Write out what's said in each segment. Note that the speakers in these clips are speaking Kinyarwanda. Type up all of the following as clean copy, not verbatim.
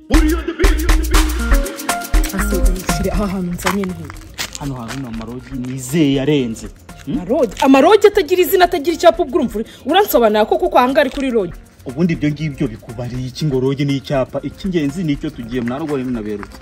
Asiri aha hantu nsanye ni hano hantu amarogi nizeye yarenze. Amarogi atagira izina atagira icyapa ubwurumvure uransobanura ko kuko hangari kuri rogi. Ubundi ibyo ngibyo bikubariye iki ngo rogi ni icyapa icy'ingenzi nicyo tugiye mwarogore n'aberutse.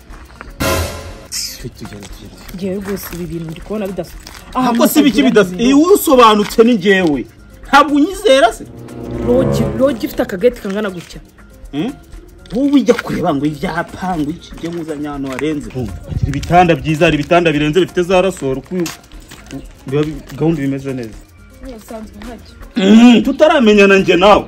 Ngiye rwose ibi bintu ndi kubona bidasa. Ahako si biki bidasa. Usobanutse ni ngewe. Ntabwo unyizera se. Rogi ifite akageti kangana gutya. Wowe ujya kureba ngo ivyapa ngo iki byo muzanyano warenze. Agira ibitanda byiza ari ibitanda birenze bifite za rasoro gahunda bimeze neza. Usanzwe ntacyo. Tutaramenyana nje nawe.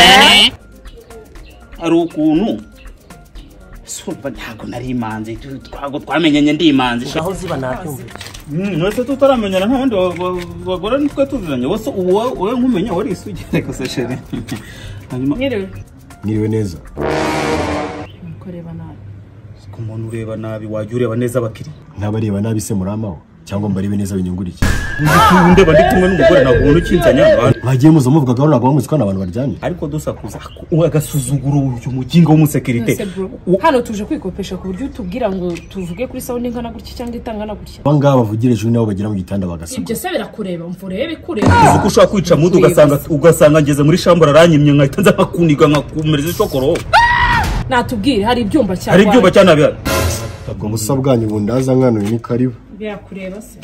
Ari ukuntu soba ntago nari imanzi twago twamenyanye ndi imanzi shaho ziba nabyumva. Nose tutaramenyana nk'abandi bagora nitwe tuziranye wose wowe nkumenya wari isugire ko sasheri. Hanyuma Niriwe neza. Mukoreba nabi. Ko umuntu ureba nabi wajya ureba neza abakiri. Ntabareba nabi se muramaho cyangwa mbarebe neza binyungurike. Ndeba ndi kumwe n'umugore ntabwo ubona ukinzanya. Mwagiye muzo muvuga gahoro ntabwo bamuziko n'abantu baryanye. Ariko dusakuza agasuzuguro uyu muginga w'umusekirite. Hano tuje kwikopesha ku buryo tubwira ngo tuvuge kuri sound ingana gutya cyangwa itangana gutya. Banga bavugire ejo nabo bagira mu gitanda bagasuka. Ibyo se birakureba mvurebe kureba. Uko ushaka kwica mudu ugasanga ngeze muri shambura aranyimye nkahita nza nkakuniga nkakumereza ishokoro. Natubwire hari ibyumba cyane. Hari ibyumba cyane abya. Ubwo busa bwanyu bundaza nkano ni karibu. Birakureba se.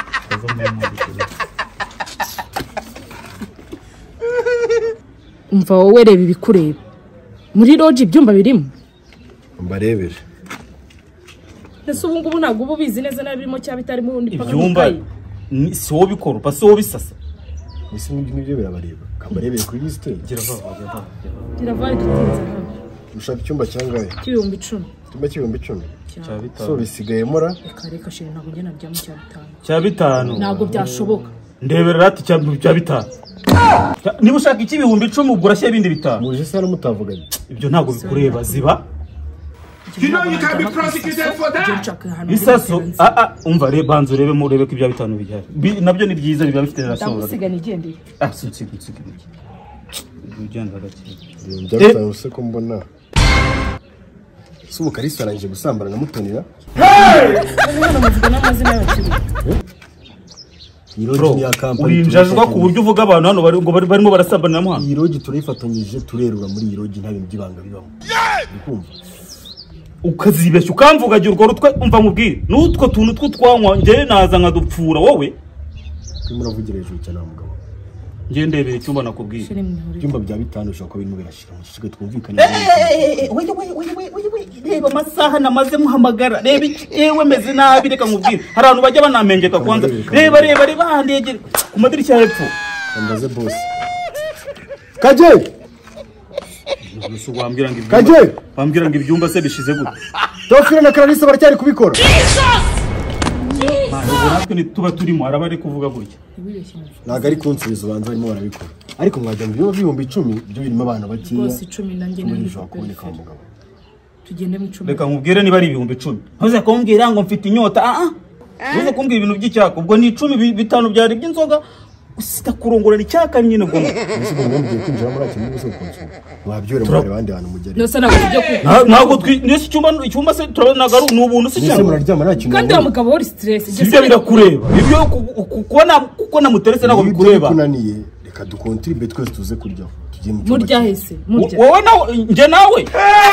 Umva wowe reba ibikureba. Muri rogi ibyumba birimo. Mbarebere. Ese ubu ngubu ntabwo ubu bizi neza nabirimo cyaba bitarimo undi paka. Ibyumba si wo bikora pasi wo bisasa. Ese n'ibyo birabareba. Kambarebere kuri liste. Gira vuba. Gira vuba dutinze hano. Ushaka icyumba cyangahe? 10,000. Icyumba 10,000. Cya bitanu. So bisigaye mora. Reka shiri ntabwo njye nabyamo cya bitanu. Cya bitanu. Ntabwo byashoboka. Ndebera rati cya bitanu. Niba ushaka iki 10,000 ugura cya bindi bitanu. Muje se mutavuganye. Ibyo ntabwo bikureba ziba. You know you can be prosecuted for that. Bisaso umva reba banzo urebe mu urebe ko ibya bitanu bijyari. Nabyo ni byiza biba bifite rasoro. Ndagusigana igendeye. Sinsiga. Ugenda gake. Njya se ko mbona. Subu Kalisa arangije gusambana na Mutonira. Irogi ya kampani. Urinjajwa ku buryo uvuga abantu hano ngo barimo barasambana namwe hano. Irogi turifatanyije turerura muri irogi nta bintu byibanga bibamo. Ukumva? Ukazibeshya ukamvuga gira urwo rutwe umva mubwire. Nutwo tuntu tw'utwanywa nge naza nkadupfura wowe. Kimuravugira hejuru cyane mugabo. Nge ndebere cyumba nakubwiye. Ibyumba bya bitanu ushaka ko birimo birashira mu kigwe twumvikanye. Oye reba amasaha namaze muhamagara. Reba yewe meze nabi reka nkubwire. Hari abantu bajya banamengeka kwanza. Reba handegere ku madirishya hepfo. Ambaze boss. Kaje! Bambwira ngo ibyumba se bishize gute. Tofira na Clarisse baracyari kubikora. Natwe tuba turimo arabari kuvuga gutya. Naga ari kunsubiza banza barimo barabikora. Ariko mwajya mu bihumbi 10 byo birimo abana bakiya. Rwose 10 nanjye nishobora kuboneka mugabo. Tugende mu 10. Reka nkubwire niba ari ibihumbi 10. Ntuze kumbwira ngo mfite inyota. Ntuze kumbwira ibintu by'icyaka. Ubwo ni 10 bitanu byari by'inzoga. Usita kurongora icyaka nyine ubwo. Ese ngo ngiye kwinjira muri ati n'ubuse ukunze. Wabyore muri abandi hantu mugere. Nose ntabwo tujye ntabwo nese icyumba se turabona ari n'ubuntu se cyane. Muraryama nta kintu. Kandi wa mugabo uri stress. Ibyo birakureba. Ibyo kuko namuterese ntabwo bikureba. Kunaniye reka dukontribe twese tuze kurya. Murya hese murya. Wowe nawe nje nawe.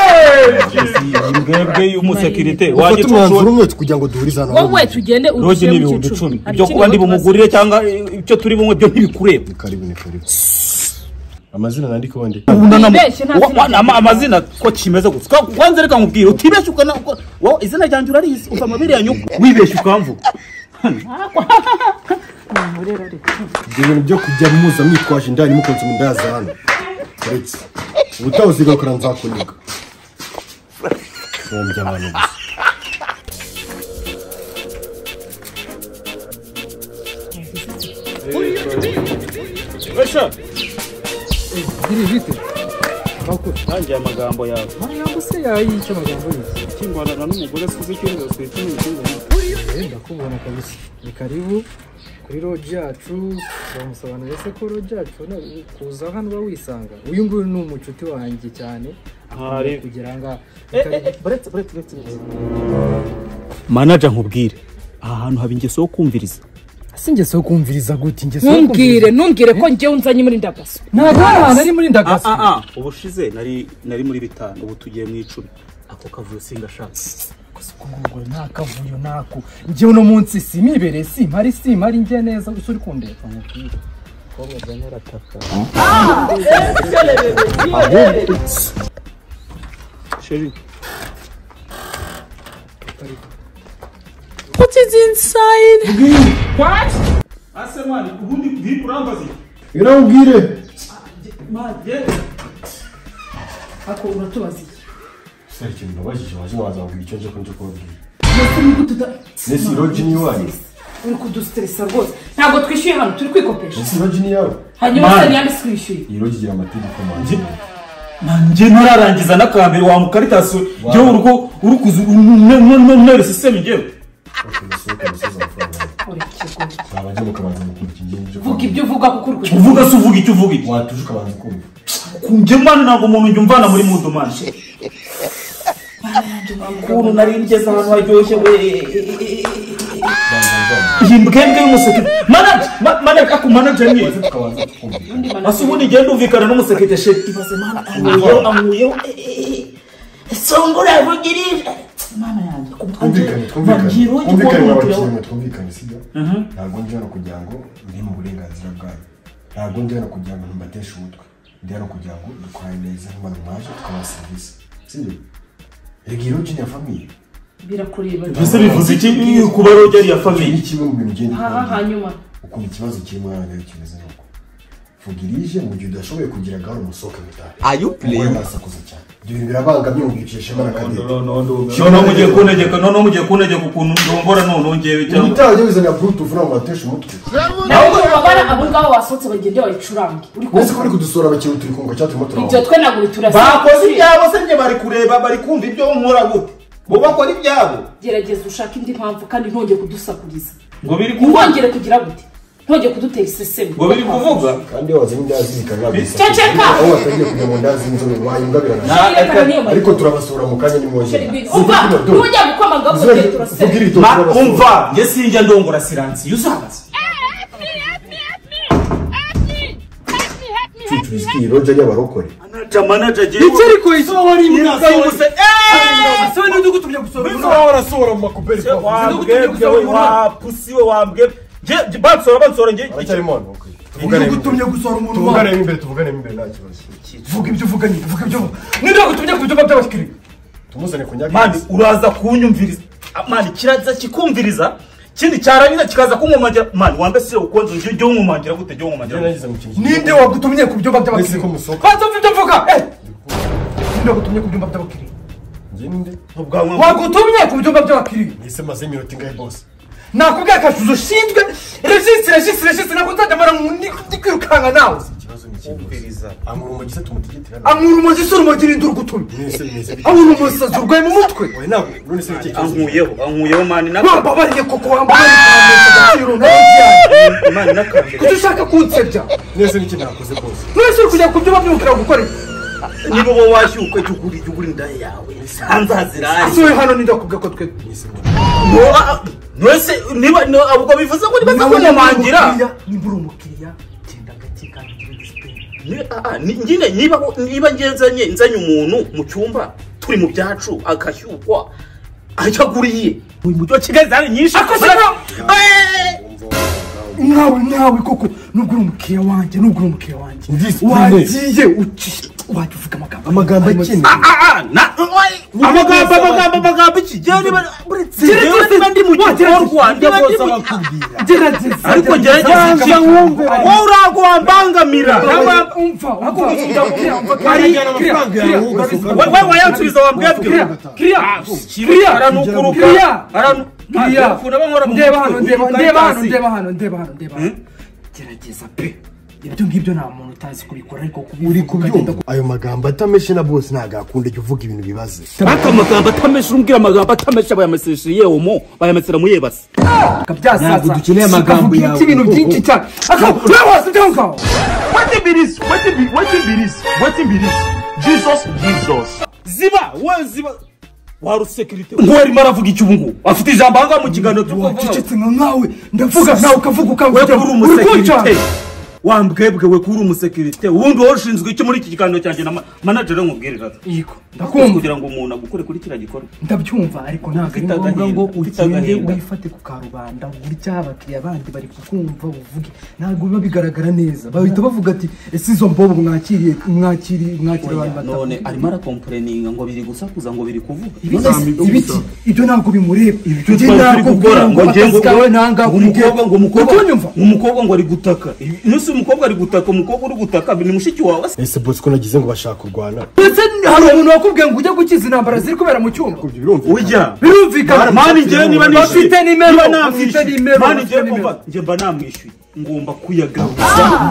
Mbwebwe umusekirite waje tushobora kugira ngo duhurize hano. Wowe tugende urushye mu 10. Ibyo kuba ndi bumugurire cyangwa icyo turi bumwe byo ntibikureba. Karibu. Amazina nandika wande. Amazina ko kimeze gutya. Kwanze reka nkubwire utibeshye ukana wowe izina ryanjye urarizi uva amabere ya nyuko. Wibeshye ukamvuga. Ibintu byo kujya muza mwitwaje indani mukonse mu ndaza hano. Uretse ubutawuziga kora nzakuniga. Sombya abantu gusa. Wesha. Iri bite? Bako tangiye amagambo yawe. Amagambo se yayica amagambo y'iki? Kingwana n'umugore suze cy'ingo switi n'ikingwa. Ndakubona kabisa. Ni karibu kuri rogi yacu. Bamusobanurira se ko rogi yacu kuza hano bawisanga. Uyu nguyu ni umucuti wanjye cyane. kugera ngaha manager nkubwire aha hantu haba ingeso yo kumviriza singeso yo kumviriza gute ntumbwire ko njyewe unzanye muri ndagaso ntabwo ari muri ndagaso ubushize nari muri 5 ubu tugiye mu 10 ako kavuyo singashaka ngo nta kavuyo nako njyewe no munsi simibereye simpari njye neza gusa uri kundeka nkubwire ko bazanyera taka Chérie. What is inside? What? Asemani, ubundi bikurambazi. Irambwire. Maje. Ako uratubazi. Sari kintu nabajije waza wabwira icyo nje ko nje kubwira. Nese nigutuda. Nesi Rogini wani. Uri kudustressa rwose. Ntabwo twishyuye hano turi kwikopesha. Nesi Rogini yawe. Hanyuma se niyandi twishyuye. Irogira amategeko manje. Nanje ntararangiza nakambere wa mukaritaso je urukuzu nere system ngewe. Vuga ibyo uvuga kuko uri kujya. Uvuga se uvuga icyo uvuga iki? Watuje ukabanza kumva. Kunje mana ntabwo umuntu njumvana muri mundo manje. Kuntu nari ngeze ahantu haryoshye we. Yimbwembwe y'umusekete. Manager aku manager ni. Asubundi genda uvikana n'umusekete sheti ibaze mana amuyeho. Songora vugirije. Mama yanjye twumvikane sibyo ntabwo ndi hano kugira ngo ndi mu burenganzira bwanyu ntabwo ndi hano kugira ngo ntumbateshe umutwe ndi hano kugira ngo dukore neza nk'abantu mwaje tukabaha serivisi sibyo rega Rogini ya famiye birakureba ese bivuze iki kuba Rogini ya famiye ni kimwe mu bintu ugenda hanyuma ukumva ikibazo kirimo nawe kimeze nuko vugirije mu gihe udashoboye kugira gahoro umusohoke mutari Are you playing? Nasakuza cyane ibyo bintu birabangamye ubwicishe mana kandi no mugiye kuntegeka ukuntu ndongora none ngewe cyangwa utaje bizana bluetooth na matesha umutwe ntabwo babara abo ngabo wasohotse bagende bayicurange Nese ko kudusora abakiri turi kungo cyatuma turaho ibyo twe ntabwo biturasa bakoze ibyabo se nge bari kureba bari kumva ibyo nkora gute bo bakora ibyabo gerageza ushaka indi mpamvu kandi ntongeye kudusakuriza ngo biri kuvuga ntongere kugira gute ntongeye kudutera iseseme ngo biri kuvuga kandi waza n'indazi zikanagusa ceceka aho watagiye kujya mu ndazi inzobe wayungabirana ariko turabasura mu kanya nimwongera umva ntujya gukoma ngo ugende turasema umva nge sinjya ndongora siransi yuzabaza Turiski Rogini y'abarokore manager je icyo ariko iso wari imbwa yose so ni ndugutumye gusora Bizo warasora mu makuberi wa pusiwe wambwe je bansora nge acyari mono ndugutumye gusora umuntu tuvugane imbere nta kibazo vuga ibyo uvuganye vuga ibyo ndugutumye ku byumba by'abakiri tumuzane kunyaka mani uraza kunyumviriza mani kiraza kikumviriza kindi cyaranyina kikaza kunkomangira mani wambe se ukonze njye nkomangira gute njye nkomangira ninde wagutumye ku byumba by'abakiri ko musoka bazo ibyo vuga ninde wagutumye ku byumba by'abakiri ngende wagutumye ku byumba by'abakiri nise maze iminota ingahe boss nakubwiye akashuzo ushinzwe registre nako nzajya ndi kwirukanka nawe ikibazo ni kimwe amuru umugise tumutegetera amuru umugise urumugire ndi urugutumye amuru umusazi urwaye mu mutwe we ntabwo none se ikibazo ankuyeho mani wambabariye koko wambabariye agaciro nawe mani nakambere kuko ushaka kunsebya nese n'iki nakoze bose mwese uri kujya ku byuma by'umukara gukora niba wowe washyuka juguri inda yawe sanzazirari asuye hano nindakubwira ko twe Nwese niba abuko bivuze ko nibaza ko nyamangira nimbura umukiriya genda gake kandi ugire discipline nyine niba nzanye umuntu mu cyumba turi mu byacu agashyukwa acyaguriye uyu mujyi wa Kigali zari nyinshi nawe koko nubwo uri umukiriya wanjye wagiye wajya uvuga amagambo akene amagambo iki niba ndi mu gikorwa gerageza ariko gerageza wumve wowe urago wambangamira wewe wayansubiza wambwebwe kiriya aranukuruka ndeba hano gerageza pe ibyo ngibyo nta muntu utazi kubikora ariko uri kubyumva ayo magambo atameshe na boss ntago akunda jya uvuga ibintu bibaze aka magambo atameshe urumbwira amagambo atameshe bayameseshe yewe bayamesera mu yebase kabyasaza dukeneye amagambo yawe ibintu byinshi cyane aka wose ndonga what be this Jesus. Ziba, we ziba. Waru security. Ngwari maravuga iki ubu ngubu? Afite ijambo hanga mu kiganiro tukuvuga. Cicetse nkawe ndavuga nawe ukavuga ukavuga uri umusekirite. Wambwebwe we kuri umusekirite. Ubundi washinzwe iki muri iki kiganiro cyanjye na manager nkubwirira. Yiko. Ndakumva kugira ngo umuntu agukore kuri kira gikora. Ndabyumva ariko ntabwo ari ngombwa ngo ugende wifate ku karubanda gutya abakiriya bandi bari kukumva uvuge. Ntabwo biba bigaragara neza. Bahita bavuga ati ese izo mbobo mwakiriye abantu none arimo arakomplaininga ngo biri gusakuza ngo biri kuvuga. Ibiti ibyo ntabwo bimureba. Ibyo twari gukora ngo ngengo nanga umukobwa ngo ari gutaka. Umukobwa ari gutaka, umukobwa uri gutaka ni mushiki wawe. Ese boss ko nagize ngo bashaka kurwana. Ndetse hari umuntu wakubwiye ngo ujye gukiza intambara ziri kubera mu cyumba. Ujya. Birumvikana. Mani ngiye niba nishyuye. Bafite nimero. Mani ngiye kumva ngiye mba namwishyuye. Ngomba kuyagaruza.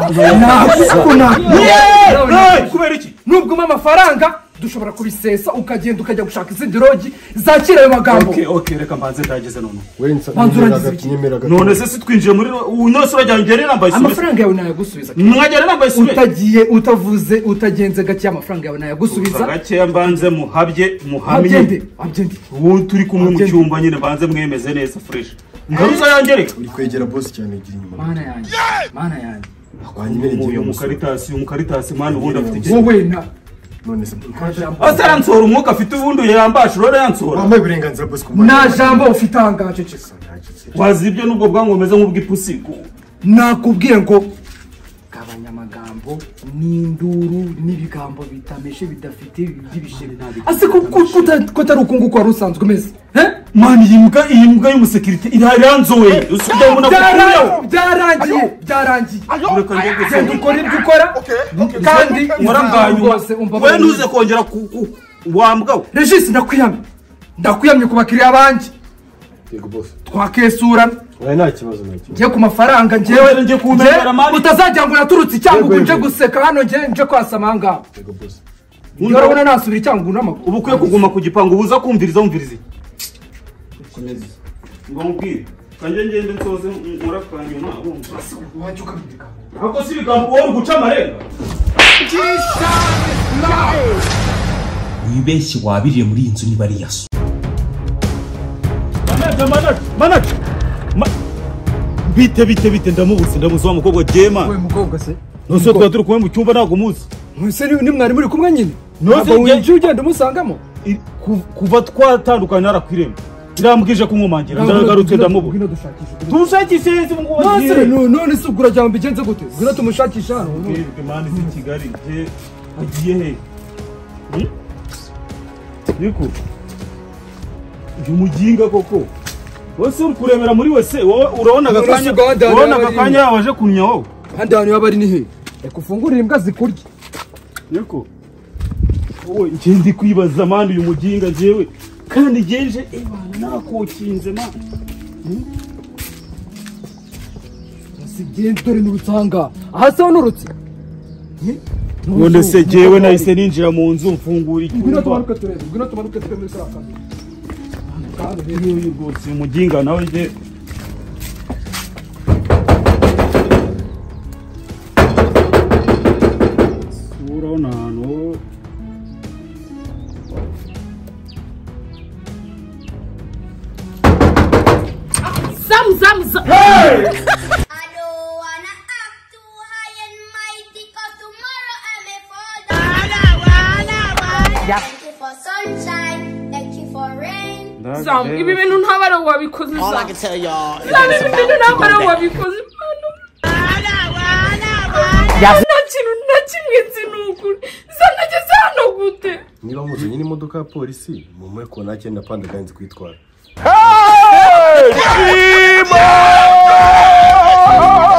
Kubera iki? Nubwo mu amafaranga dushobora kubisesa ukagenda ukajya gushaka izindi rogi zakira ayo magambo. Okay, reka mbanze ndageze none. Wensa nyemeraga. None se twinjiye muri unose urajyangere nambaye isubiza. Amafaranga yawe nayagusubiza. Mwagere nambaye isubiza. Utagiye utavuze utagenze gake amafaranga yawe nayagusubiza. Gake mbanze muhamye. Ubu turi kumwe mu cyumba nyine banze mwemeze neza fresh. Ngaruza yangereka. Uri kwegera boss cyane gira inyuma. Mana yanjye. Uyu mukaritasi mwana ubundi afite iki? Wowe na none se asansora umwuka afite ubundi yambasha rore yansora. Wambaye uburenganzira boss ku na jambo ufite angaje cese. Wazibyo nubwo bwangomeze nk'ubw'ipusi. Nakubwiye ngo kabanyamagambo n'induru n'ibigambo bitameshe bidafite by'ibishebe. Ase ko tari ukunguko wari usanzwe umeze. Mani iyi mbwa y'umusekirite iraranzowe. Usubye mbona byarangiye. Genda ukora ibyo ukora kandi we ntuze kongera wambwa. Regis ndakwiyamye ku bakiriya banjye. Yego boss. Twakesurana. Oya nta kibazo nacyo. Ngiye ku mafaranga ngiye kumera mani. Utazajya ngo naturutse cyangwa nje guseka hano nje kwasamanga. Yego boss. Urabona nasubira cyangwa unamakuru. Ubu kwiye kuguma ku gipangu ubuza kumviriza. Ngo mbwire kanje ngende nsoze murakanyuma abumva wajya ukabika ako si bigambo wowe guca amarenga. Wibeshye wabiriye muri inzu niba ari yaso. Manager bite ndamubuze wa mukobwa Jema. We mukobwa se nose turi kumwe mu cyumba ntago muzi. Mwese ni mwari muri kumwe nyine. Nose winjye ugenda umusangamo kuva twatandukanye arakwirema. Irambwije kunkomangira ndagarutse ndamubura. Tumushakishe ngo none se ugura cyangwa bigenze gute? Ngwino tumushakisha hano. Mani si Kigali je agiye he? Niko umuginga koko wose uri kuremera muri wese wowe urabona agakanya waje kunya wowe handi hano yabari ni he ekufungurira imbwa zikurya niko wowe nje ndi kwibaza mani uyu muginga jewe kandi genje ebana nakokinze ma sigende dore n'ubutanga aha se nurutse none se jewe nahise ninjira mu nzu mfungura icyumba ngwino tumanuke turebe muri kaka kandi uyu rwose umuginga nawe je urabona hano Zam. Hey! Sam, ibi bintu ntabara wabikoze All I can tell y'all is Sam, it's ibi bintu about to ntabara go down. wabikoze nta kintu na kimwe nzi n'ukuri zanageze hano gute niba muzanye n'imodoka ya polisi mumuhe ko nta cyenda panda ganze kwitwara. Hey!